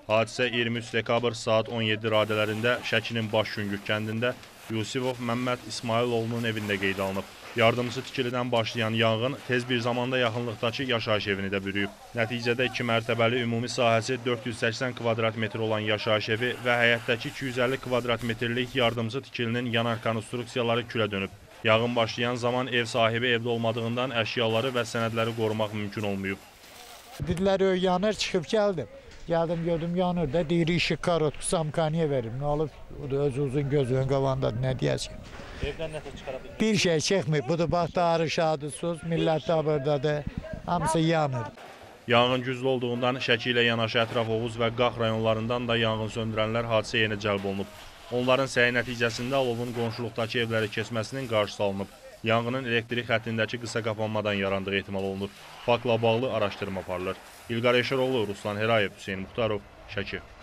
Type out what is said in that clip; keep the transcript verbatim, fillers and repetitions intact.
Hadisə iyirmi üç dekabr saat on yeddi radələrində Şəkinin Başgüngük kəndində Yusifov Məmməd İsmayıloğlunun evində qeydə alınıb. Yardımcı tikilidən başlayan yanğın tez bir zamanda yaxınlıqdakı yaşayış evini də bürüyüb. Nəticədə iki mərtəbəli ümumi sahəsi dörd yüz səksən kvadrat metr olan yaşayış evi və həyətdəki iki yüz əlli kvadrat metrlik yardımcı tikilinin yanar konstruksiyaları külə dönüb. Yanğın başlayan zaman ev sahibi evdə olmadığından əşyaları və sənədləri qorumaq mümkün olmayıb. Dedilər o yanır, çıxıb gəldim. Gəldim gördüm yanır da, deyir işıq karot, samkaniyə verim. Nə olub? O da öz uzun gözünün qavandadır, nə deyəsin? Evdən nəsə çıxara bilmir. Bir şey çıxmır. Bu da bax darı şadı sus, millət də buradadır. Hamısı yanır. Yanğın güclü olduğundan Şəki ilə yanaşı ətraf Oğuz və Qax rayonlarından da yanğın söndürənlər hadisə yerinə cəlb olunub. Onların səyi nəticəsində alovun qonşuluqdakı evləri keçməsinin qarşısı alınıb. Yanğının elektrik xəttindəki qısa qapanmadan yarandığı ehtimal olunur. Faktla bağlı araşdırma aparılır. İlqar Eşeroğlu, Ruslan Herayev, Hüseyin Muxtarov, Şəki.